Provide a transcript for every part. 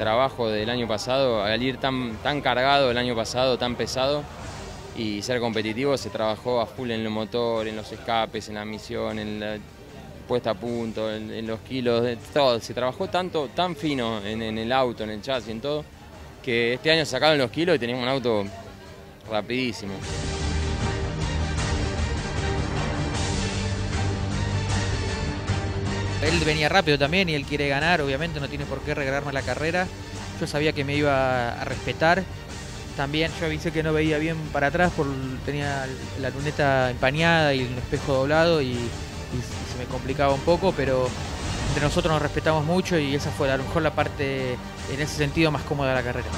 trabajo del año pasado, al ir tan cargado el año pasado, tan pesado, y ser competitivo, se trabajó a full en el motor, en los escapes, en la misión, en la puesta a punto, en los kilos, todo. Se trabajó tan fino en el auto, en el chasis, en todo, que este año sacaron los kilos y teníamos un auto rapidísimo. Él venía rápido también y él quiere ganar, obviamente no tiene por qué regalarme la carrera. Yo sabía que me iba a respetar. También yo avisé que no veía bien para atrás, tenía la luneta empañada y el espejo doblado y se me complicaba un poco, pero entre nosotros nos respetamos mucho y esa fue a lo mejor la parte en ese sentido más cómoda de la carrera.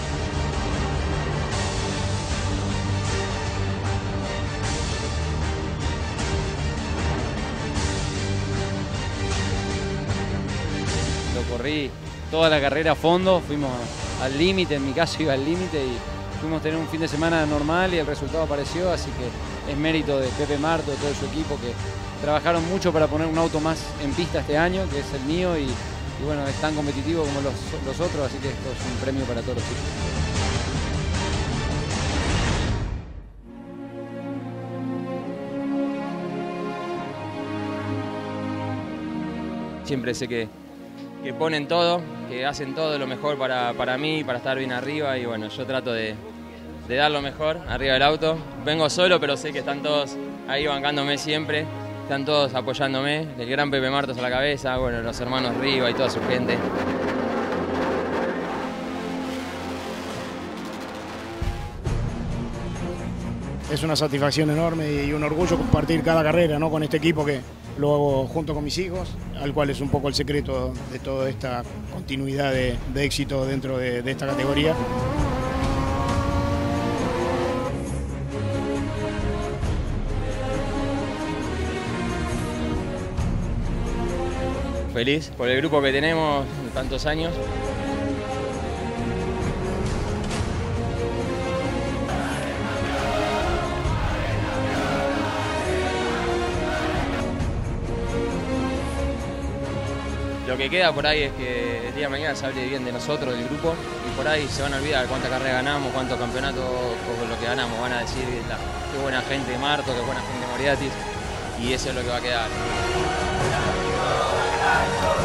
Lo corrí toda la carrera a fondo, fuimos al límite, en mi caso iba al límite y pudimos tener un fin de semana normal y el resultado apareció, así que es mérito de Pepe Marto, de todo su equipo que trabajaron mucho para poner un auto más en pista este año, que es el mío, y bueno, es tan competitivo como los otros, así que esto es un premio para todos los chicos. Siempre sé que ponen todo, que hacen todo lo mejor para mí, para estar bien arriba, y bueno, yo trato de dar lo mejor arriba del auto. Vengo solo, pero sé que están todos ahí bancándome siempre, están todos apoyándome, el gran Pepe Martos a la cabeza, bueno, los hermanos Riva y toda su gente. Es una satisfacción enorme y un orgullo compartir cada carrera, ¿no?, con este equipo, que lo hago junto con mis hijos, al cual es un poco el secreto de toda esta continuidad de éxito dentro de esta categoría. Feliz por el grupo que tenemos de tantos años. Lo que queda por ahí es que el día de mañana se hable bien de nosotros, del grupo, y por ahí se van a olvidar cuánta carrera ganamos, cuántos campeonatos con lo que ganamos. Van a decir qué buena gente Marto, qué buena gente Moriatis, y eso es lo que va a quedar.